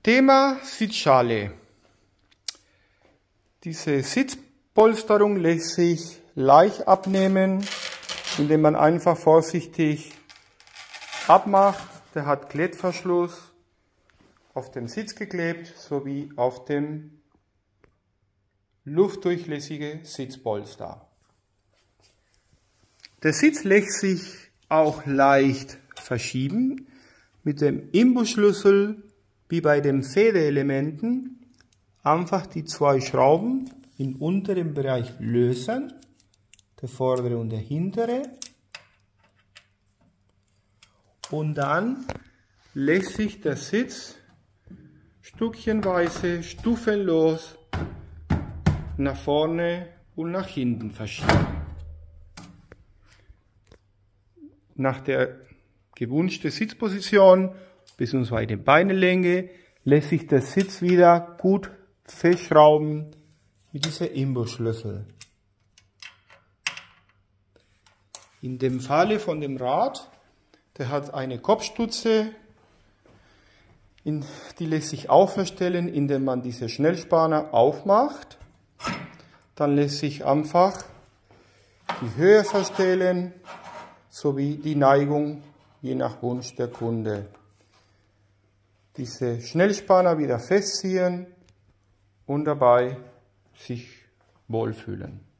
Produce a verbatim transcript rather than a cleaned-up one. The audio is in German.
Thema Sitzschale. Diese Sitzpolsterung lässt sich leicht abnehmen, indem man einfach vorsichtig abmacht. Der hat Klettverschluss auf dem Sitz geklebt, sowie auf dem luftdurchlässige Sitzpolster. Der Sitz lässt sich auch leicht verschieben mit dem Imbusschlüssel wie bei den Federelementen. Einfach die zwei Schrauben im unteren Bereich lösen, der vordere und der hintere, und dann lässt sich der Sitz stückchenweise, stufenlos nach vorne und nach hinten verschieben. Nach der gewünschten Sitzposition bzw. Beinlänge lässt sich der Sitz wieder gut festschrauben mit diesem Imbusschlüssel. In dem Falle von dem Rad, der hat eine Kopfstütze, die lässt sich auch verstellen, indem man diese Schnellspanner aufmacht. Dann lässt sich einfach die Höhe verstellen sowie die Neigung, je nach Wunsch der Kunde. Diese Schnellspanner wieder festziehen und dabei sich wohlfühlen.